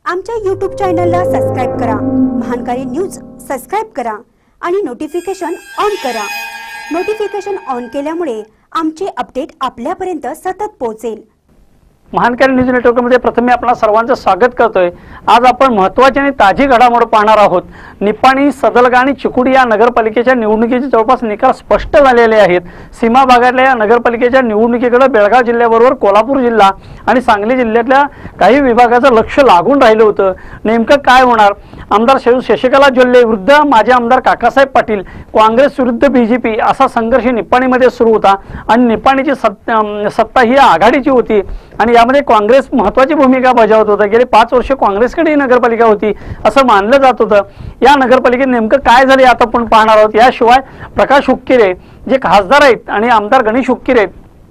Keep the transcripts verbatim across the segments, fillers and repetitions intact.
आमच्या यूट्यूब चॅनलला सबस्क्राइब करा, महानकारी न्यूज सबस्क्राइब करा आणि नोटिफिकेशन ऑन करा। नोटिफिकेशन ऑन केल्यामुळे आमचे अपडेट आपल्यापर्यंत सतत पोहोचेल। महानकारी न्यूज नेटवर्कमध्ये प्रथम मी आपणा सर्वांचं स्वागत करतोय। आज आपण महत्त्वाची आणि ताजी घडामोड पाहणार आहोत। निपाणी, सदलगा आणि चिकोडी या नगरपालिकेच्या निवडणुकीचे जवळपास निकाल स्पष्ट झालेले आहेत। सीमा भागातल्या या नगरपालिकेच्या निवडणुकीकडे बेळगाव जिल्ह्याबरोबर कोल्हापूर जिल्हा आणि सांगली जिल्ह्यातल्या काही विभागाचं लक्ष लागून राहिलं होतं। नेमकं काय होणार? आमदार शशिकला जोल्ले विरुद्ध माजी आमदार काकासाहेब पाटील, काँग्रेस विरुद्ध बीजेपी असा संघर्ष निपाणीमध्ये सुरू होता आणि निपाणीची सत्ता ही आघाडीची होती आणि यामध्ये काँग्रेस महत्त्वाची भूमिका बजावत होता। गेले पाच वर्ष काँग्रेसकडे ही नगरपालिका होती असं मानलं जात होतं। या नगरपालिकेत नेमकं काय झाले आता आपण पाहणार आहोत। याशिवाय प्रकाश हुक्केरे जे खासदार आहेत आणि आमदार गणेश हुक्केरे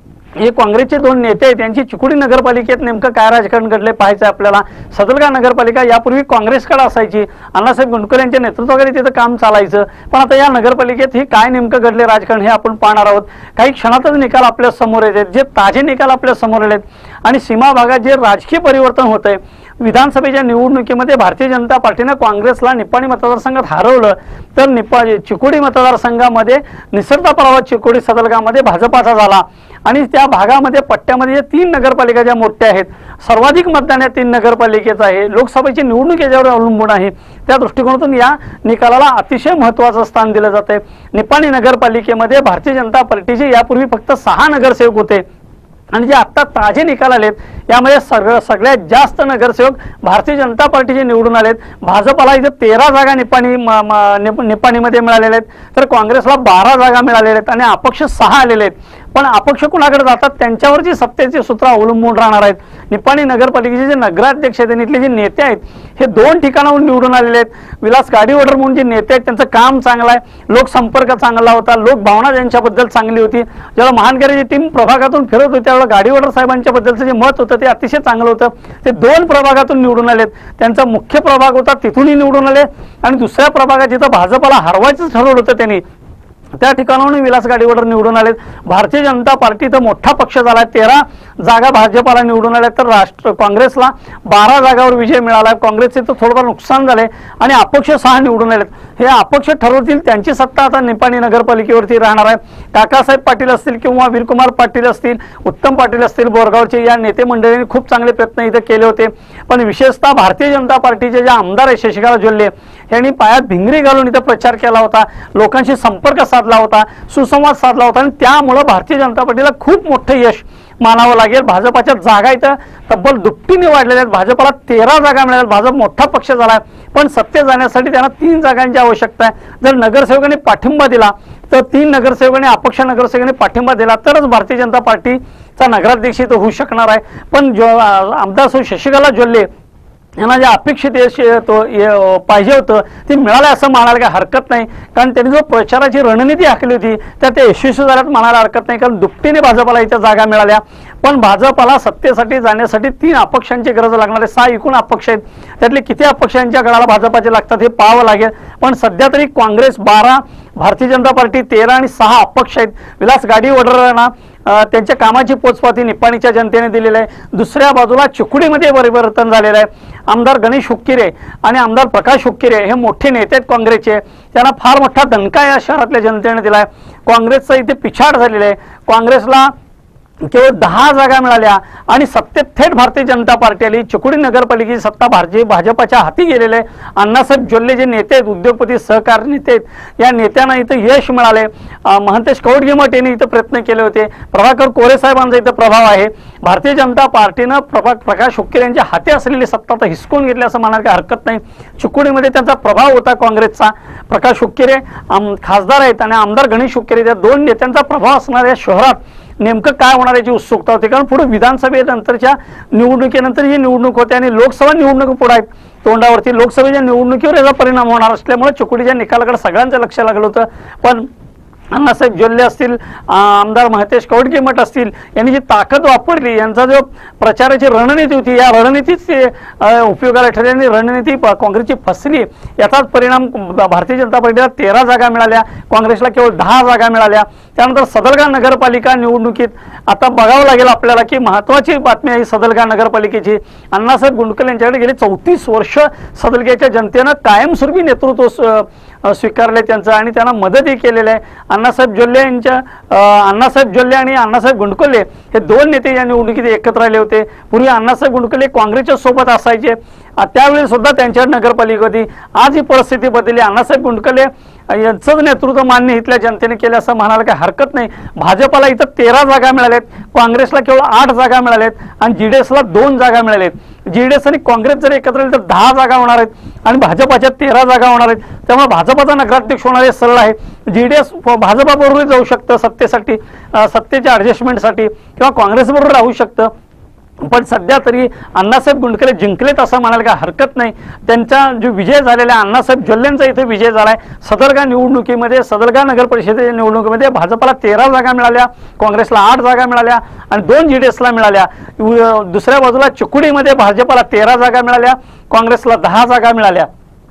हे काँग्रेसचे दोन नेते आहेत, त्यांची चिकोडी नगरपालिकेत नेमकं काय राजकारण घडले पाहायचं आपल्याला। सदलगा नगरपालिका यापूर्वी काँग्रेसकडे असायची, अण्णासाहेब गुंडकर यांच्या नेतृत्वाखाली तिथं काम चालायचं, पण आता या नगरपालिकेत हे काय नेमकं घडले राजकारण हे आपण पाहणार आहोत। काही क्षणातच निकाल आपल्या समोर येतात, जे ताजे निकाल आपल्या समोर आलेत आणि सीमा भागात जे राजकीय परिवर्तन होत आहे। विधानसभेच्या निवडणुकीमध्ये भारतीय जनता पार्टीने काँग्रेसला निपाणी मतदारसंघात हरवलं, तर निपा चिकोडी मतदारसंघामध्ये निसरता पराभव चिकोडी सदलगामध्ये भाजपाचा झाला आणि त्या भागामध्ये पट्ट्यामध्ये तीन नगरपालिका ज्या मोठ्या आहेत, सर्वाधिक मतदान या तीन नगरपालिकेचं आहे। लोकसभेची निवडणूक याच्यावर अवलंबून आहे। त्या दृष्टिकोनातून या निकालाला अतिशय महत्त्वाचं स्थान दिलं जाते। निपाणी नगरपालिकेमध्ये भारतीय जनता पार्टीचे यापूर्वी फक्त सहा नगरसेवक होते आणि जे आता ताजे निकाल आलेत यामध्ये सगळं सगळ्यात जास्त नगरसेवक भारतीय जनता पार्टीचे निवडून आलेत। भाजपला इथे तेरा जागा निपाणी निपाणीमध्ये मिळालेल्या आहेत, तर काँग्रेसला बारा जागा मिळालेल्या आहेत आणि अपक्ष सहा आलेले आहेत। पण अपक्ष कुणाकडे जातात त्यांच्यावरची सत्तेची सूत्र अवलंबून राहणार आहेत। निपाणी नगरपालिकेचे जे नगराध्यक्ष आहेत, इथले जे नेते आहेत हे दोन ठिकाणाहून निवडून आलेले आहेत। विलास गाडीवडर म्हणून जे नेते आहेत त्यांचं काम चांगलं आहे, लोकसंपर्क चांगला होता, लोकभावना त्यांच्याबद्दल चांगली होती। जेव्हा महानगरीची टीम प्रभागातून फिरत होती त्यावेळेला गाडीवडर साहेबांच्या बद्दलचं जे मत होतं ते अतिशय चांगलं होतं। ते दोन प्रभागातून निवडून आलेत, त्यांचा मुख्य प्रभाग होता तिथूनही निवडून आले आणि दुसऱ्या प्रभागात जिथं भाजपला हरवायचं ठरवलं होतं त्यांनी त्या ठिकाणाहून विलास गाडीवडर निवडून आलेत। भारतीय जनता पार्टी तर मोठा पक्ष झाला, तेरा जागा भाजपला निवडून आल्या, तर राष्ट्र काँग्रेसला बारा जागावर विजय मिळाला। काँग्रेसचे तर थोडंफार नुकसान झाले आणि अपक्ष सहा निवडून आलेत। हे अपक्ष ठरवतील त्यांची सत्ता आता निपाणी नगरपालिकेवरती राहणार आहे। काकासाहेब पाटील असतील किंवा वीरकुमार पाटील असतील, उत्तम पाटील असतील, बोरगावचे या नेते मंडळींनी खूप चांगले प्रयत्न इथे केले होते, पण विशेषतः भारतीय जनता पार्टीचे जे आमदार आहेत शशिकला जोल्ले यांनी पायात भिंगरी घालून इथे प्रचार केला होता, लोकांशी संपर्क साधला होता, सुसंवाद साधला होता आणि त्यामुळे भारतीय जनता पार्टीला खूप मोठं यश मानावं लागेल। भाजपाच्या जागा इथं तब्बल दुपटीने वाढलेल्या आहेत, भाजपला तेरा जागा मिळाल्या। भाजप मोठा पक्ष झाला आहे, पण सत्तेत जाण्यासाठी त्यांना तीन जागांची आवश्यकता आहे। जर नगरसेवकांनी पाठिंबा दिला तर तीन नगरसेवकांनी अपक्ष नगरसेवकांनी पाठिंबा दिला तरच भारतीय जनता पार्टीचा नगराध्यक्ष इथं होऊ शकणार आहे। पण जो आमदार सौ शशिकला जोल्ले यांना जे अपेक्षित यश तो पाहिजे होतं ते मिळालं असं म्हणायला काही हरकत नाही, कारण त्यांनी जो प्रचाराची रणनीती आखली होती त्या ते यशस्वी झाल्यात म्हणायला हरकत नाही, कारण दुपटीने भाजपला इथं जागा मिळाल्या। पण भाजपला सत्तेसाठी जाण्यासाठी तीन अपक्षांची गरज लागणार आहे। सहा एकूण अपक्ष आहेत, त्यातले किती अपक्षांच्या गळाला भाजपाचे लागतात हे पाहावं लागेल। पण सध्या तरी काँग्रेस बारा, भारतीय जनता पार्टी तेरा आणि सहा अपक्ष आहेत। विलास गाडीवडरांना त्यांच्या कामाची पोचपावती निपाणीच्या जनतेने दिलेली आहे। दुसऱ्या बाजूला चिकोडीमध्ये परिवर्तन झालेलं आहे। आमदार गणेश हुक्केरे आणि आमदार प्रकाश हुक्केरे हे मोठे नेते आहेत काँग्रेसचे, त्यांना फार मोठा दणका या शहरातल्या जनतेने दिला आहे। काँग्रेसचा इथे पिछाड झालेला आहे, काँग्रेसला केवळ दहा जागा मिळाल्या आणि सत्तेत थेट भारतीय जनता पार्टी आली। चिकोडी नगरपालिकेची सत्ता भारतीय भाजपाच्या हाती गेलेली आहे। अण्णासाहेब जोल्ले जे नेते आहेत, उद्योगपती सहकारी नेते आहेत, या नेत्यांना इथं यश मिळाले। महंतेश कवडगेमठ यांनी इथं प्रयत्न केले होते, प्रभाकर कोरे साहेबांचा इथं प्रभाव आहे। भारतीय जनता पार्टीनं प्रभा प्रकाश हुक्केरे यांच्या हाती असलेली सत्ता तर हिसकून घेतली असं म्हणायला काही हरकत नाही। चिकोडीमध्ये त्यांचा प्रभाव होता काँग्रेसचा। प्रकाश हुक्केरे खासदार आहेत आणि आमदार गणेश हुक्केरे या दोन नेत्यांचा प्रभाव असणाऱ्या शहरात नेमकं काय होणार याची उत्सुकता होती, कारण पुढे विधानसभेनंतरच्या निवडणुकीनंतर ही निवडणूक होते आणि लोकसभा निवडणूक पुढे आहेत तोंडावरती। लोकसभेच्या निवडणुकीवर याचा परिणाम होणार असल्यामुळे चिकोडीच्या निकालाकडे सगळ्यांचं लक्ष लागलं होतं। पण अण्णासाहेब जोल्ले असतील, आमदार महतेश कवडकीमठ असतील, यांनी जी ताकद वापरली, यांचा जो प्रचाराची रणनीती होती, या रणनीतीच ते उपयोगाला ठरली आणि रणनीती काँग्रेसची फसली. याचाच परिणाम भारतीय जनता पार्टीला तेरा जागा मिळाल्या, काँग्रेसला केवळ दहा जागा मिळाल्या. त्यानंतर सदलगा नगरपालिका निवडणुकीत आता बघावं लागेल आपल्याला की महत्त्वाची बातमी आहे सदलगा नगरपालिकेची. अण्णासाहेब गुंडकल यांच्याकडे गेली चौतीस वर्ष सदलग्याच्या जनतेनं कायमस्वरूपी नेतृत्व स्वीकारले त्यांचं आणि त्यांना मदतही केलेलं आहे. अण्णासाहेब जोल्ले यांच्या अण्णासाहेब जोल्ले आणि अण्णासाहेब गुंडकले हे दोन नेते या निवडणुकीत एकत्र आले होते. पूर्वी अण्णासाहेब गुंडकले काँग्रेसच्या सोबत असायचे, त्यावेळी सुद्धा त्यांच्या नगरपालिका होती. आज ही परिस्थिती बदलली. अण्णासाहेब गुंडकले यांचंच नेतृत्व मान्य इथल्या जनतेने केलं असं म्हणायला काही हरकत नाही. भाजपाला इथं तेरा जागा मिळाल्यात, काँग्रेसला केवळ आठ जागा मिळाल्यात आणि जीडीएसला दोन जागा मिळाल्यात. जीडीएस आणि काँग्रेस जर एकत्र आले तर दहा जागा होणार आहेत आणि भाजपाच्या तेरा जागा होणार आहेत. त्यामुळे भाजपाचा नगराध्यक्ष होणार हे सरळ आहे. जीडीएस भाजपाबरोबर जाऊ शकतं सत्तेसाठी, सत्तेच्या ॲडजस्टमेंटसाठी, किंवा काँग्रेसबरोबर राहू शकतं. पण सध्या तरी अण्णासाहेब गुंडकले जिंकलेत असं म्हणायला काय हरकत नाही. त्यांचा जो विजय झालेला आहे, अण्णासाहेब जोल्लेंचा इथे विजय झाला आहे. सदलगा निवडणुकीमध्ये, सदलगा नगर परिषदेच्या निवडणुकीमध्ये भाजपाला तेरा जागा मिळाल्या, काँग्रेसला आठ जागा मिळाल्या आणि दोन जीडीएसला मिळाल्या. दुसऱ्या बाजूला चिकोडीमध्ये भाजपाला तेरा जागा मिळाल्या, काँग्रेसला दहा जागा मिळाल्या.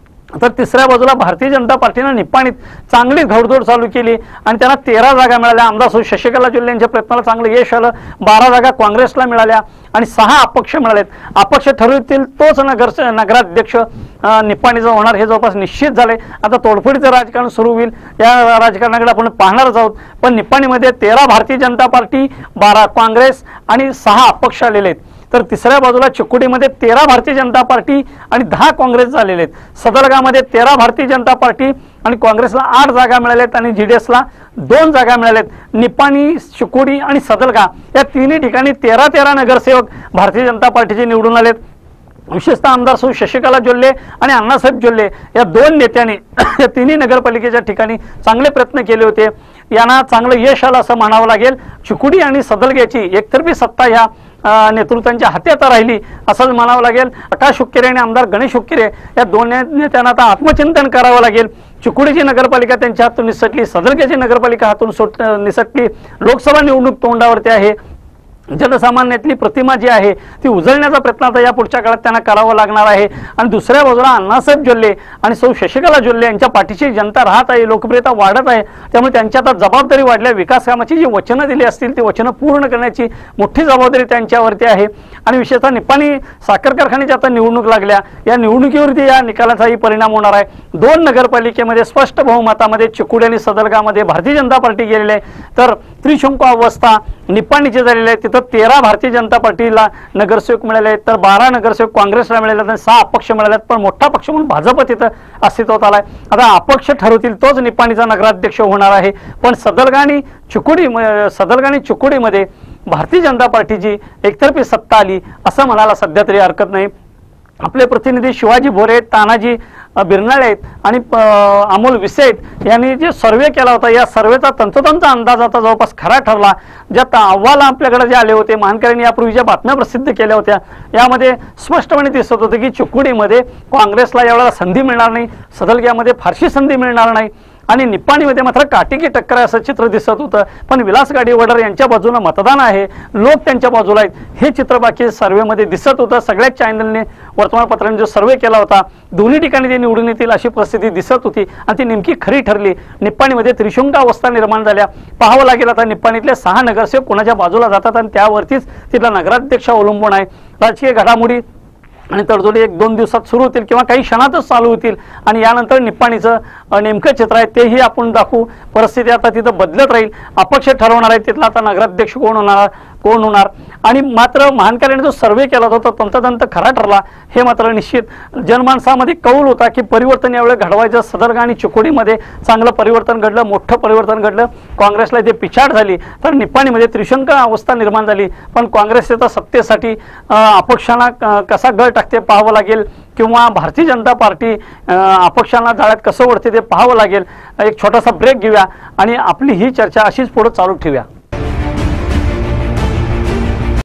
तर तिसऱ्या बाजूला भारतीय जनता पार्टीनं निपाणीत चांगली घोडदौड चालू केली आणि त्यांना तेरा जागा मिळाल्या. आमदार सौ शशिकला जोल्ले यांच्या प्रयत्नाला चांगलं यश आलं. बारा जागा काँग्रेसला मिळाल्या आणि सहा अपक्ष मिळालेत. अपक्ष ठरवतील तोच नगर नगराध्यक्ष निपाणीचा होणार हे जवळपास निश्चित झाले. आता तोडफोडीचं राजकारण सुरू होईल, या राजकारणाकडे आपण पाहणारच आहोत. पण निपाणीमध्ये तेरा भारतीय जनता पार्टी, बारा काँग्रेस आणि सहा अपक्ष आलेले आहेत. तर तिसऱ्या बाजूला चिकोडीमध्ये तेरा भारतीय जनता पार्टी आणि दहा काँग्रेस झालेले आहेत. सदलगामध्ये तेरा भारतीय जनता पार्टी आणि काँग्रेसला आठ जागा मिळाल्यात आणि जीडीएसला दोन जागा मिळाल्यात. निपाणी, चिकोडी आणि सदलगा या तिन्ही ठिकाणी तेरा तेरा नगरसेवक भारतीय जनता पार्टीचे निवडून आलेत. विशेषतः आमदार सौ शशिकला जोल्ले आणि अण्णासाहेब जोल्ले या दोन नेत्यांनी या तिन्ही नगरपालिकेच्या ठिकाणी चांगले प्रयत्न केले होते. यांना चांगलं यश आलं असं म्हणावं लागेल. चिकोडी आणि सदलग्याची एकतर्फी सत्ता ह्या नेतृत्वांच्या हाती आता राहिली असंच म्हणावं लागेल. आकाश हुक्केरे आणि आमदार गणेश हुक्केरे या दोन नेत्यांना आता आत्मचिंतन करावं लागेल. चिकोडीची नगरपालिका त्यांच्या हातून निसटली, सदलग्याची नगरपालिका हातून सुट निसटली. लोकसभा निवडणूक तोंडावरती आहे. जनसामान्यातली प्रतिमा जी आहे ती उजळण्याचा प्रयत्न आता या पुढच्या काळात त्यांना करावा लागणार आहे. आणि दुसऱ्या बाजूला अण्णासाहेब जोल्ले आणि सौ शशिकला जोल्ले यांच्या पाठीशी जनता राहत आहे, लोकप्रियता वाढत आहे. त्यामुळे त्यांच्या आता जबाबदारी वाढल्या. विकास कामाची जी वचनं दिली असतील ती वचनं पूर्ण करण्याची मोठी जबाबदारी त्यांच्यावरती आहे. आणि विशेषतः निपाणी साखर कारखान्याची आता निवडणूक लागल्या, या निवडणुकीवरती या निकालाचाही परिणाम होणार आहे. दोन नगरपालिकेमध्ये स्पष्ट बहुमतामध्ये चिकोडी आणि सदलगामध्ये भारतीय जनता पार्टी गेलेली आहे. तर त्रिशंकू अवस्था निपाणीचे झालेले आहे. तिथं तेरा भारतीय जनता पार्टीला नगरसेवक मिळाले आहेत, तर बारा नगरसेवक काँग्रेसला मिळाले आणि सहा अपक्ष मिळाले आहेत. पण मोठा पक्ष म्हणून भाजप तिथं अस्तित्वात आलाय. आता अपक्ष ठरवतील तोच निपाणीचा नगराध्यक्ष होणार आहे. पण सदलगा आणि चिकोडी सदलगा आणि चिकोडीमध्ये भारतीय जनता पार्टीची एकतर्फी सत्ता आली असं म्हणायला सध्या तरी हरकत नाही. आपले प्रतिनिधी शिवाजी भोरे, तानाजी बिरनाळे आहेत आणि अमोल विसे आहेत यांनी जे सर्वे केला होता, या सर्वेचा तंतोतंत अंदाज आता जवळपास खरा ठरला. ज्या अहवाल आपल्याकडे जे आले होते, महानकरांनी यापूर्वीच्या बातम्या प्रसिद्ध केल्या होत्या, यामध्ये स्पष्टपणे दिसत होतं की चिकोडीमध्ये काँग्रेसला यावेळेला संधी मिळणार नाही, सदलग्यामध्ये फारशी संधी मिळणार नाही आणि निपाणीमध्ये मात्र काटेकी टक्कर आहे असं चित्र दिसत होतं. पण विलास गाडीवडर यांच्या बाजूने मतदान आहे, लोक त्यांच्या बाजूला आहेत, हे चित्र बाकी सर्वेमध्ये दिसत होतं. सगळ्याच चॅनलने, वर्तमानपत्रांनी जो सर्वे केला होता, दोन्ही ठिकाणी ते निवडून येतील अशी परिस्थिती दिसत होती आणि ती नेमकी खरी ठरली. निपाणीमध्ये त्रिशंकू अवस्था निर्माण झाल्या. पाहावं लागेल आता निपाणीतले सहा नगरसेवक कोणाच्या बाजूला जातात आणि त्यावरतीच तिथला नगराध्यक्ष अवलंबून आहे. राजकीय घडामोडी आणि तडजोडी एक दोन दिवसात सुरू होतील किंवा काही क्षणातच चालू होतील आणि यानंतर निपाणीचं नेमकं चित्र आहे तेही आपण दाखवू. परिस्थिती आता तिथं बदलत राहील. अपक्ष ठरवणार आहे तिथला आता नगराध्यक्ष कोण होणार कोण होणार आणि मात्र महानकरांनी जो सर्वे केला होता तो तंतोतंत खरा ठरला हे मात्र निश्चित. जनमानसामध्ये कौल होता की परिवर्तन यावेळी घडवायचं. सदलगा आणि चिकोडीमध्ये चांगलं परिवर्तन घडलं, मोठं परिवर्तन घडलं. काँग्रेसला इथे पिछाड झाली तर निपाणीमध्ये त्रिशंकू अवस्था निर्माण झाली. पण काँग्रेस आता सत्तेसाठी अपक्षांना कसा गळ टाकते पाहावं लागेल किंवा भारतीय जनता पार्टी अपक्षांना जाळ्यात कसं ओढते ते पाहावं लागेल. एक छोटासा ब्रेक घेऊया आणि आपली ही चर्चा अशीच पुढे चालू ठेवूया.